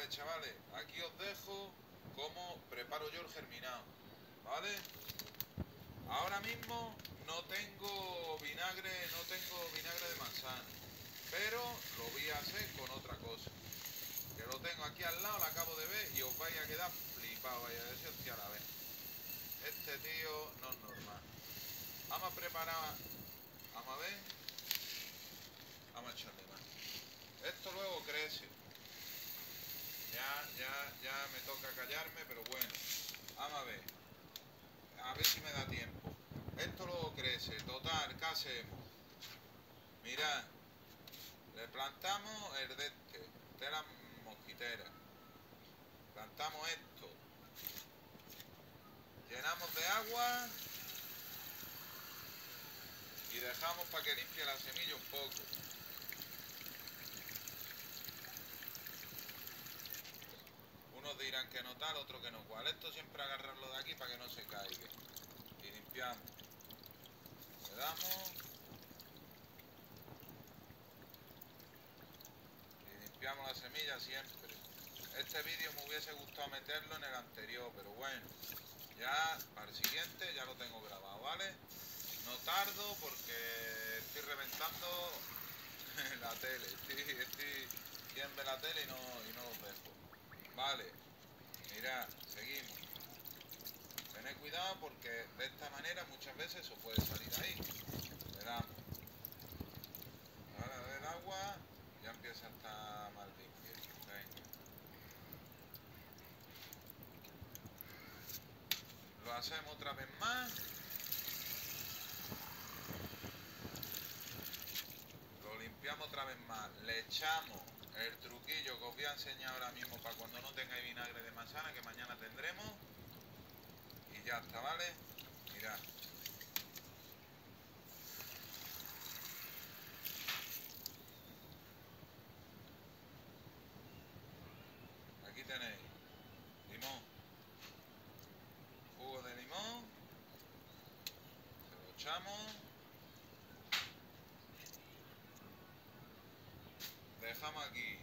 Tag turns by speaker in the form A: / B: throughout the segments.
A: pues chavales, aquí os dejo cómo preparo yo el germinado, ¿vale? Ahora mismo no tengo vinagre de manzana, pero lo voy a hacer con otra cosa, que lo tengo aquí al lado, lo acabo de ver y os vais a quedar flipados, vais a decir, hostia, la vez, este tío no es normal. Vamos a preparar, vamos a ver, vamos a echarle más. Esto luego crece. Ya me toca callarme, pero bueno, vamos a ver si me da tiempo. Esto luego crece, total, ¿qué hacemos? Mirad, le plantamos el de tela mosquitera, plantamos esto, llenamos de agua y dejamos para que limpie la semilla un poco. Unos dirán que no tal, otros que no cual. Esto siempre agarrarlo de aquí para que no se caiga. Y limpiamos. Le damos. Y limpiamos la semilla siempre. Este vídeo me hubiese gustado meterlo en el anterior, pero bueno. Ya para el siguiente ya lo tengo grabado, ¿vale? No tardo porque estoy reventando la tele. Estoy viendo la tele y no los dejo. Vale. Mirad, seguimos. Tened cuidado porque de esta manera muchas veces eso puede salir ahí. Le damos. Ahora del agua ya empieza a estar más limpio. Venga. Lo hacemos otra vez más. Lo limpiamos otra vez más. Le echamos el truquillo que os voy a enseñar ahora mismo para cuando no tengáis vinagre de manzana, que mañana tendremos. Y ya está, ¿vale? Mirad. Aquí tenéis limón, jugo de limón, se lo echamos, dejamos aquí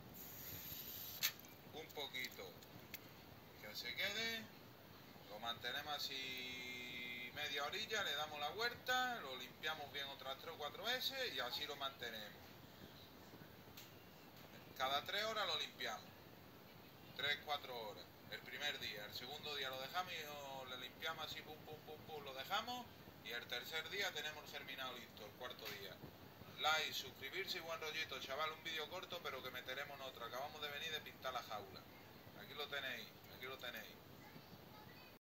A: un poquito que se quede, lo mantenemos así media orilla, le damos la vuelta, lo limpiamos bien otras 3 o 4 veces y así lo mantenemos. Cada 3 horas lo limpiamos, 3-4 horas. El primer día, el segundo día lo dejamos y lo limpiamos así, pum, pum, pum, pum, lo dejamos. Y el tercer día tenemos el germinado listo, el cuarto día. Like, suscribirse y buen rollito, chaval, un vídeo corto pero que meteremos en otro. Acabamos de venir de pintar la jaula. Aquí lo tenéis, aquí lo tenéis.